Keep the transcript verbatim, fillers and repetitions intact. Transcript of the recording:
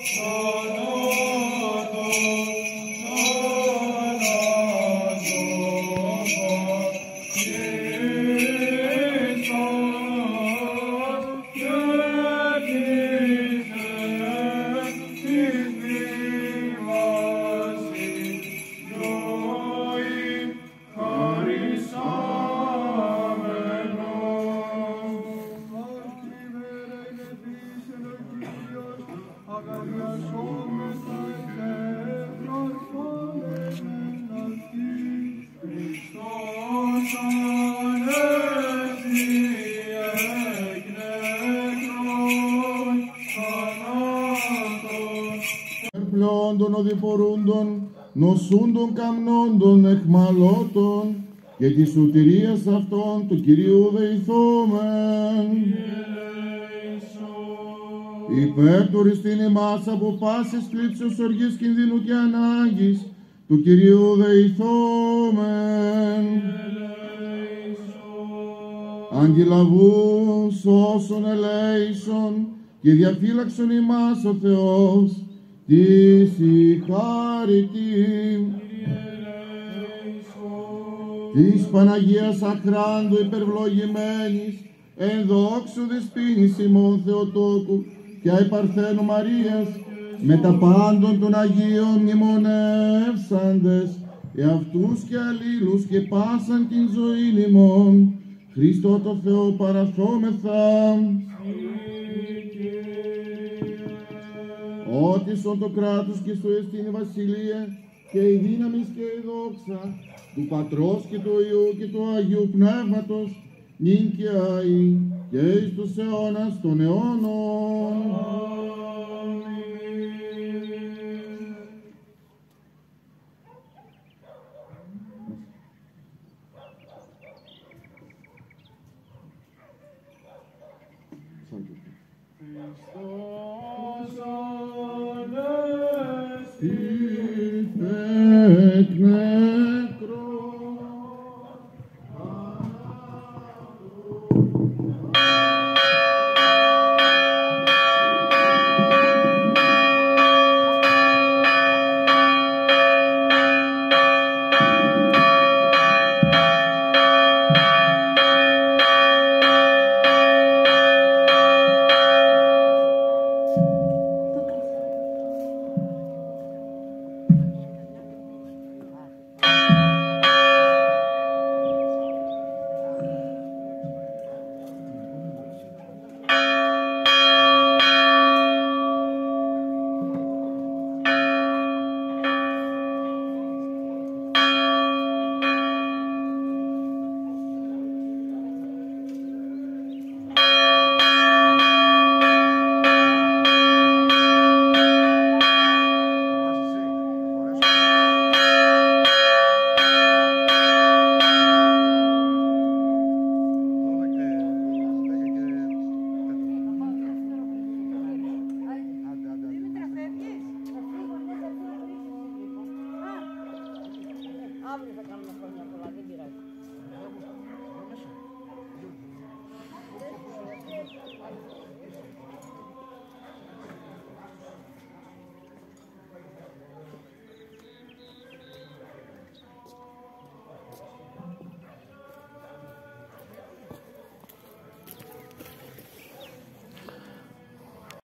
Των οδηπορούντων, νοσούντων καμνόντων, εχμαλώτων και της σωτηρίας αυτών του Κυρίου δεηθόμεν. Υπέρ του οριστήν ημάς από πάσης κλίψεως, οργής, κινδύνου και ανάγκης του Κυρίου δεηθόμεν. Αγγελαβούς όσων ελέησον και διαφύλαξον ημάς ο Θεός της η χάρητη της Παναγίας Αχράντου υπερβλογημένης εν δόξου δεσποίνης ημών Θεοτόκου και αι Παρθένου Μαρίας με τα πάντων των Αγίων μνημονεύσαντες εαυτούς και αλλήλους και πάσαν την ζωήν ημών Χριστό το Θεό παραθόμεθα. Ότι σον το κράτος και στο εστίν η βασιλεία και η δύναμις και η δόξα του Πατρός και του Υιού και του Αγίου Πνεύματος νυν και αεί και εις τους αιώνας των αιώνων. Αύριο θα κάνουμε χρόνια.